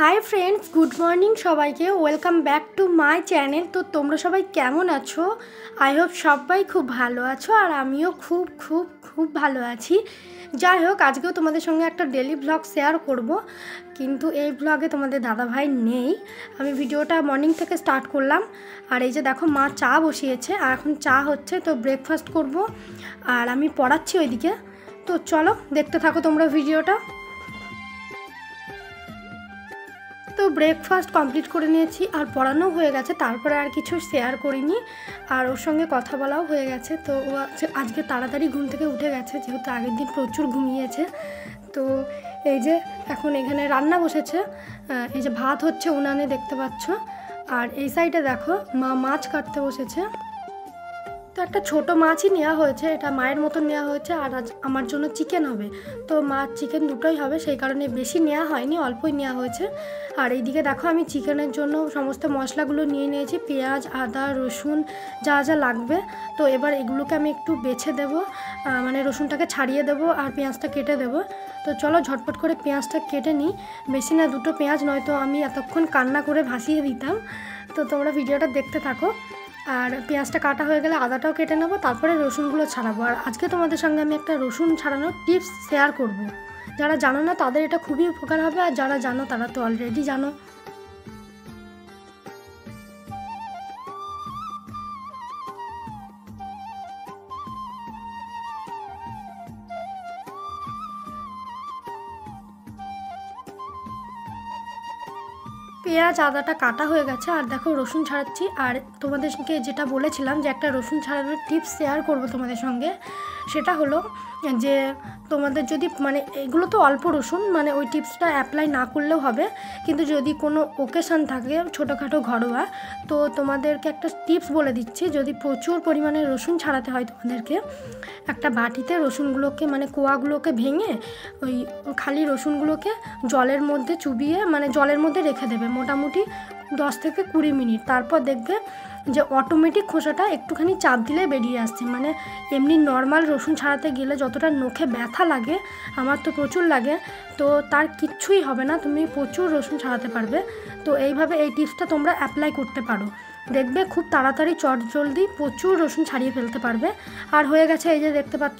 High friends, good morning সবাইকে। Welcome back to my channel. তো তোমরা সবাই কেমন আছো? আই হোপ সবাই খুব ভালো আছো, আর আমিও খুব খুব খুব ভালো আছি। যাই হোক, আজকেও তোমাদের সঙ্গে একটা ডেলি ব্লগ শেয়ার করব, কিন্তু এই ব্লগে তোমাদের দাদাভাই নেই। আমি ভিডিওটা মর্নিং থেকে স্টার্ট করলাম। আর এই যে দেখো, মা চা বসিয়েছে, আর এখন চা হচ্ছে, তো ব্রেকফাস্ট করব। আর আমি পড়াচ্ছি ওইদিকে। তো চলো দেখতে থাকো তোমরা ভিডিওটা। তো ব্রেকফাস্ট কমপ্লিট করে নিয়েছি, আর পড়ানো হয়ে গেছে, তারপরে আর কিছু শেয়ার করিনি। আর ওর সঙ্গে কথা বলাও হয়ে গেছে। তো ও আজকে তাড়াতাড়ি ঘুম থেকে উঠে গেছে, যেহেতু আগের দিন প্রচুর ঘুমিয়েছে। তো এই যে এখন এখানে রান্না বসেছে, এই যে ভাত হচ্ছে উনানে, দেখতে পাচ্ছ। আর এই সাইডে দেখো, মা মাছ কাটতে বসেছে। তো একটা ছোট মাছই নেওয়া হয়েছে, এটা মায়ের মতন নেওয়া হয়েছে। আর আজ আমার জন্য চিকেন হবে, তো মাছ চিকেন দুটোই হবে, সেই কারণে বেশি নেওয়া হয়নি, অল্পই নেওয়া হয়েছে। আর এইদিকে দেখো, আমি চিকেনের জন্য সমস্ত মশলাগুলো নিয়ে নিয়েছি, পেঁয়াজ, আদা, রসুন, যা যা লাগবে। তো এবার এগুলোকে আমি একটু বেছে দেবো, মানে রসুনটাকে ছাড়িয়ে দেবো আর পেঁয়াজটা কেটে দেবো। তো চলো ঝটপট করে পেঁয়াজটা কেটে নিই। বেশি না, দুটো পেঁয়াজ, নয়তো আমি এতক্ষণ কান্না করে ভাসিয়ে দিতাম। তো তোমরা ভিডিওটা দেখতে থাকো। আর পেঁয়াজটা কাটা হয়ে গেলে আদাটাও কেটে নেবো, তারপরে রসুনগুলো ছাড়াবো। আর আজকে তোমাদের সঙ্গে আমি একটা রসুন ছাড়ানোর টিপস শেয়ার করব। যারা জানো না তাদের এটা খুবই উপকার হবে, আর যারা জানো তারা তো অলরেডি জানো। পেঁয়াজ আদাটা কাটা হয়ে গেছে, আর দেখো রসুন ছাড়াচ্ছি। আর তোমাদেরকে যেটা বলেছিলাম যে একটা রসুন ছাড়ানোর টিপস শেয়ার করব তোমাদের সঙ্গে, সেটা হলো যে তোমাদের যদি মানে এগুলো তো অল্প রসুন, মানে ওই টিপসটা অ্যাপ্লাই না করলেও হবে, কিন্তু যদি কোনো ওকেশান থাকে ছোটোখাটো ঘরোয়া, তো তোমাদেরকে একটা টিপস বলে দিচ্ছি। যদি প্রচুর পরিমাণে রসুন ছাড়াতে হয় তোমাদেরকে, একটা বাটিতে রসুনগুলোকে মানে কোয়াগুলোকে ভেঙে ওই খালি রসুনগুলোকে জলের মধ্যে চুবিয়ে মানে জলের মধ্যে রেখে দেবে মোটামুটি 10 থেকে 20 মিনিট। তারপর দেখবে যে অটোমেটিক খোসাটা একটুখানি চাপ দিলে বেরিয়ে আসছে। মানে এমনি নর্মাল রসুন ছাড়াতে গেলে যতটা নখে ব্যথা লাগে, আমার তো প্রচুর লাগে, তো তার কিচ্ছুই হবে না, তুমি প্রচুর রসুন ছাড়াতে পারবে। তো এইভাবে এই টিপসটা তোমরা অ্যাপ্লাই করতে পারো, দেখবে খুব তাড়াতাড়ি চটজলদি প্রচুর রসুন ছাড়িয়ে ফেলতে পারবে। আর হয়ে গেছে, এই যে দেখতে পাচ্ছ।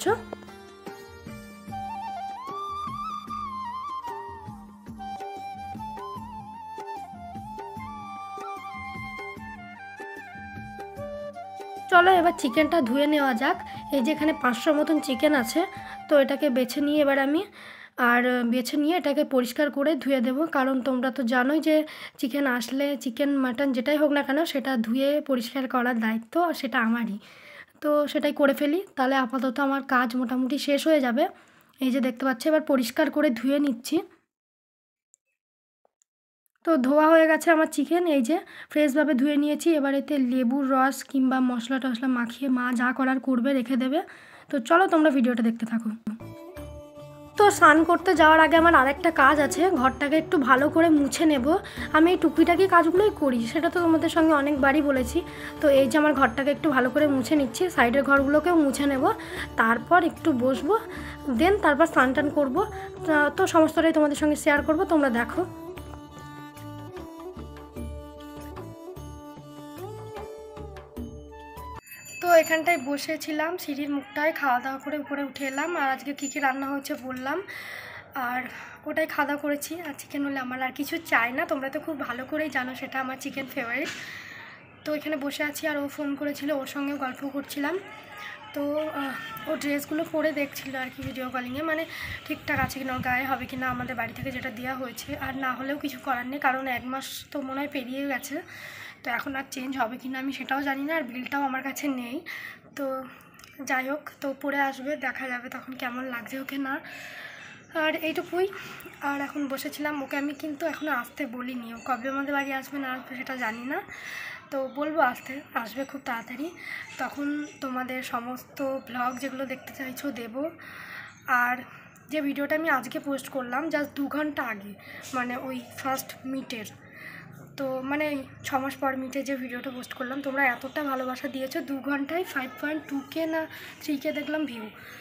চলো এবার চিকেনটা ধুয়ে নেওয়া যাক। এই যে এখানে 500 মতন চিকেন আছে, তো এটাকে বেছে নিয়ে এবার আমি বেছে নিয়ে এটাকে পরিষ্কার করে ধুয়ে দেবো। কারণ তোমরা তো জানোই যে চিকেন আসলে, চিকেন মাটন যেটাই হোক না কেন, সেটা ধুয়ে পরিষ্কার করার দায়িত্ব সেটা আমারই। তো সেটাই করে ফেলি, তাহলে আপাতত আমার কাজ মোটামুটি শেষ হয়ে যাবে। এই যে দেখতে পাচ্ছি, এবার পরিষ্কার করে ধুয়ে নিচ্ছি। তো ধোয়া হয়ে গেছে আমার চিকেন, এই যে ফ্রেশভাবে ধুয়ে নিয়েছি। এবার এতে লেবুর রস কিংবা মশলা টশলা মাখিয়ে মা যা করার করবে, রেখে দেবে। তো চলো তোমরা ভিডিওটা দেখতে থাকো। তো স্নান করতে যাওয়ার আগে আমার আরেকটা কাজ আছে, ঘরটাকে একটু ভালো করে মুছে নেব। আমি এই টুকিটাকি কাজগুলোই করি, সেটা তো তোমাদের সঙ্গে অনেকবারই বলেছি। তো এই যে আমার ঘরটাকে একটু ভালো করে মুছে নিচ্ছি, সাইডের ঘরগুলোকেও মুছে নেব, তারপর একটু বসবো, দেন তারপর স্নান টান করবো। তো সমস্তটাই তোমাদের সঙ্গে শেয়ার করব, তোমরা দেখো। তো এখানটায় বসেছিলাম সিঁড়ির মুখটায়, খাওয়া দাওয়া করে উপরে উঠে এলাম। আর আজকে কী কী রান্না হয়েছে বললাম, আর ওটাই খাওয়া দাওয়া করেছি। আর চিকেন হলে আমার আর কিছু চাই না, তোমরা তো খুব ভালো করেই জানো সেটা আমার চিকেন ফেভারিট। তো এখানে বসে আছি, আর ও ফোন করেছিল, ওর সঙ্গে গল্প করছিলাম। তো ও ড্রেসগুলো পরে দেখছিল আর কি ভিডিও কলিংয়ে, মানে ঠিকঠাক আছে কিনা, ওর গায়ে হবে কিনা আমাদের বাড়ি থেকে যেটা দেওয়া হয়েছে। আর না হলেও কিছু করার নেই, কারণ 1 মাস তো মনে হয় পেরিয়ে গেছে। তো এখন আর চেঞ্জ হবে কিনা আমি সেটাও জানি না, আর বিলটাও আমার কাছে নেই। তো যাই হোক, তো পরে আসবে, দেখা যাবে তখন কেমন লাগছে ওকে না। আর এইটুকুই। আর এখন বসেছিলাম, ওকে আমি কিন্তু এখনও আসতে বলিনি, ও কবে আমাদের বাড়ি আসবে না আসবে সেটা জানি না। তো বলবো আসবে খুব তাড়াতাড়ি, তখন তোমাদের সমস্ত ব্লগ যেগুলো দেখতে চাইছো দেবো। আর যে ভিডিওটা আমি আজকে পোস্ট করলাম জাস্ট 2 ঘন্টা আগে, মানে ওই ফার্স্ট মিটের, তো মানে 6 মাস পর মিটে যে ভিডিওটা পোস্ট করলাম, তোমরা এতটা ভালোবাসা দিয়েছো, 2 ঘন্টায় 5.2K না 3K দেখলাম ভিউ।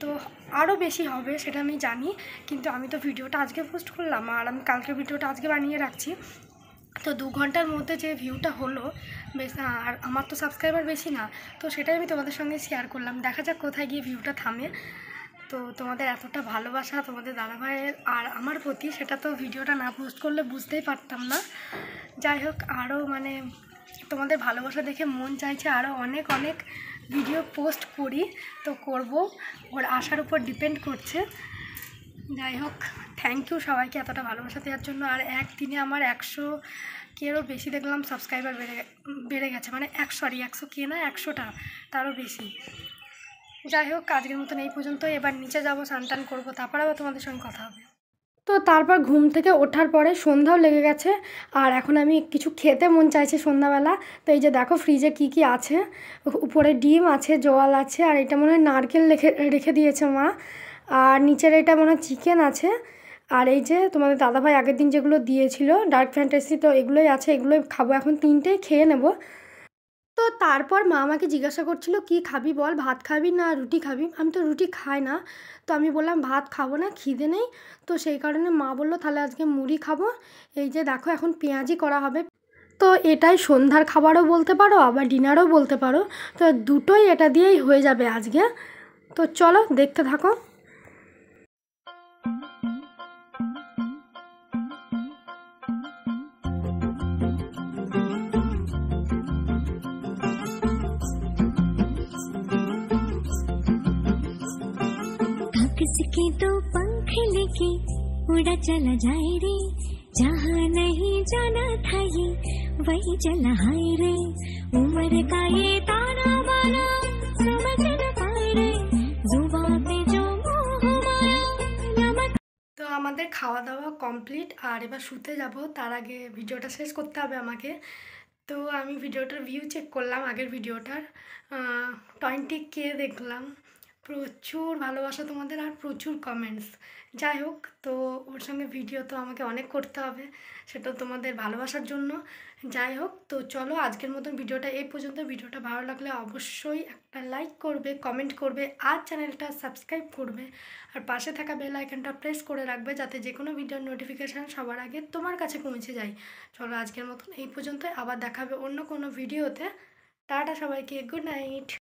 তো আরও বেশি হবে সেটা আমি জানি, কিন্তু আমি তো ভিডিওটা আজকে পোস্ট করলাম আর আমি কালকের ভিডিওটা আজকে বানিয়ে রাখছি। তো 2 ঘন্টার মধ্যে যে ভিউটা হলো বেশ, আর আমার তো সাবস্ক্রাইবার বেশি না, তো সেটাই আমি তোমাদের সঙ্গে শেয়ার করলাম। দেখা যাক কোথায় গিয়ে ভিউটা থামে। তো তোমাদের এতটা ভালোবাসা তোমাদের দাদাভাইয়ের আর আমার প্রতি, সেটা তো ভিডিওটা না পোস্ট করলে বুঝতেই পারতাম না। যাই হোক, আরও মানে তোমাদের ভালোবাসা দেখে মন চাইছে আরও অনেক অনেক ভিডিও পোস্ট করি, তো করব, ওর আশার উপর ডিপেন্ড করছে। যাই হোক, থ্যাংক ইউ সবাইকে এতটা ভালোবাসা দেওয়ার জন্য। আর একদিনে আমার 100 কেরও বেশি দেখলাম সাবস্ক্রাইবার বেড়ে গেছে, মানে 100 কে না 100টা, তারও বেশি। যাই হোক, আজকের মতন এই পর্যন্ত। এবার নিচে যাব, স্নান করবো, তারপর আবার তোমাদের সঙ্গে কথা হবে। তো তারপর ঘুম থেকে ওঠার পরে সন্ধ্যাও লেগে গেছে, আর এখন আমি কিছু খেতে মন চাইছে সন্ধ্যাবেলা। তো এই যে দেখো ফ্রিজে কি কি আছে, উপরে ডিম আছে, জল আছে, আর এটা মনে হয় নারকেল রেখে দিয়েছে মা, আর নিচের এটা মনে হয় চিকেন আছে, আর এই যে তোমাদের দাদাভাই আগের দিন যেগুলো দিয়েছিল ডার্ক ফ্যান্টাসি, তো এগুলোই আছে, এগুলোই খাবো এখন, 3টেই খেয়ে নেব। তো তারপর মা আমাকে জিজ্ঞাসা করছিল কি খাবি বল, ভাত খাবি না রুটি খাবি। আমি তো রুটি খাই না, তো আমি বললাম ভাত খাবো না, খিদে নেই। তো সেই কারণে মা বললো তাহলে আজকে মুড়ি খাবো। এই যে দেখো এখন পেঁয়াজি করা হবে, তো এটাই সন্ধ্যার খাবারও বলতে পারো আবার ডিনারও বলতে পারো, তো দুটোই এটা দিয়েই হয়ে যাবে আজকে। তো চলো দেখতে থাকো। किसके दो पंख लेके उड़ा चला जाए रे, जहाँ नहीं जाना था ये वही चला हाय रे, उम्र का ये ताना बाना समझ न पाए रे, जुबान पे जो मोह माया नमक। তো আমাদের খাওয়া দাওয়া কমপ্লিট, আর এবার শুতে যাব, তার আগে ভিডিওটা শেষ করতে হবে আমাকে। তো আমি ভিডিওটার ভিউ চেক করলাম, আগের ভিডিওটার 20K দেখলাম। প্রচুর ভালোবাসা তোমাদের আর প্রচুর কমেন্টস। যাই হোক, তো ওর সঙ্গে ভিডিও তো আমাকে অনেক করতে হবে, সেটা তোমাদের ভালোবাসার জন্য। যাই হোক, তো চলো আজকের মতন ভিডিওটা এই পর্যন্ত। ভিডিওটা ভালো লাগলে অবশ্যই একটা লাইক করবে, কমেন্ট করবে, আর চ্যানেলটা সাবস্ক্রাইব করবে, আর পাশে থাকা বেল আইকনটা প্রেস করে রাখবে, যাতে যে কোনো ভিডিওর নোটিফিকেশান সবার আগে তোমার কাছে পৌঁছে যায়। চলো আজকের মতন এই পর্যন্ত, আবার দেখাবে অন্য কোনো ভিডিওতে। টাটা সবাইকে, গুড নাইট।